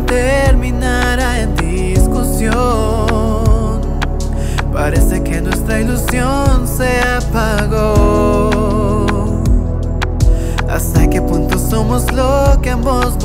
terminará en discusión. Parece que nuestra ilusión se apagó. ¿Hasta qué punto somos lo que ambos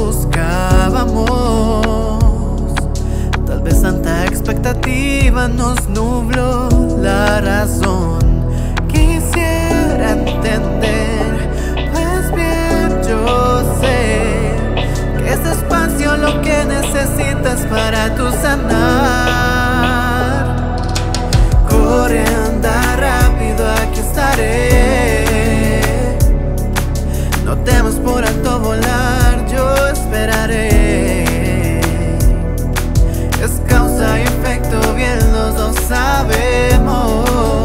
buscábamos? Tal vez tanta expectativa nos nubló la razón. Quisiera entender, pues bien yo sé que este espacio es lo que necesitas para tu sanar. Corre, anda rápido, aquí estaré. No temas por alto volar, yo esperaré. Es causa y efecto, bien los dos sabemos.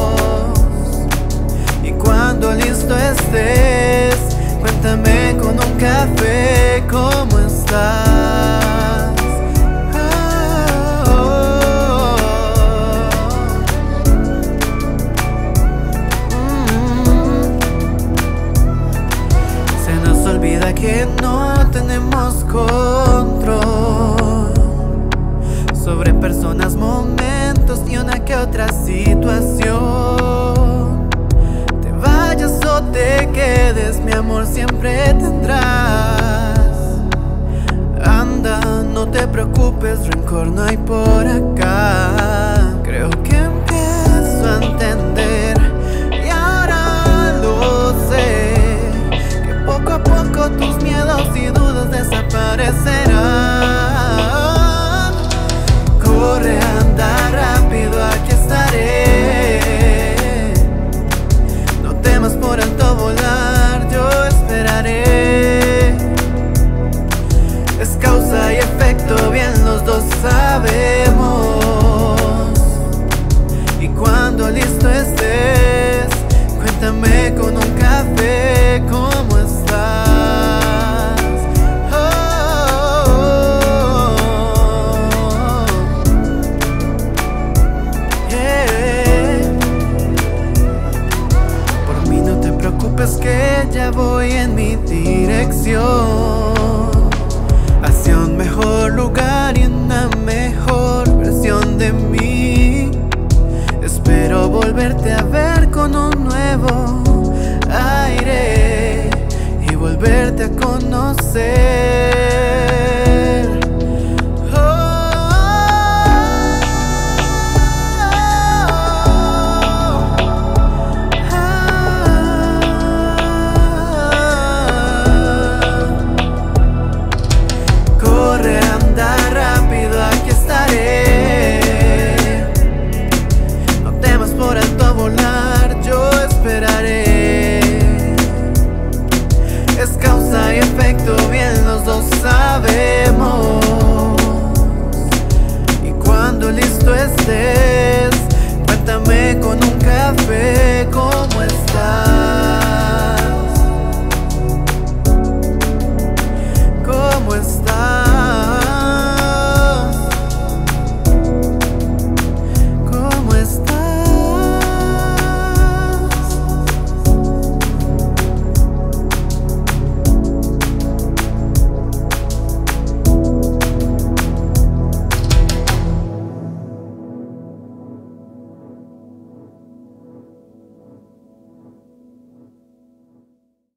Y cuando listo estés, cuéntame con un café cómo estás. Se nos olvida que no tenemos control sobre personas, momentos y una que otra situación. Te vayas o te quedes, mi amor, siempre tendrás. Anda, no te preocupes, rencor no hay por acá. Creo que empiezo a entender y ahora lo sé, que poco a poco tus miedos y dudas desaparecerán. Corre, anda rápido, aquí estaré. No temas por alto volar, yo esperaré. Es causa y efecto, bien los dos sabemos. Y cuando listo estés, cuéntame con un café cómo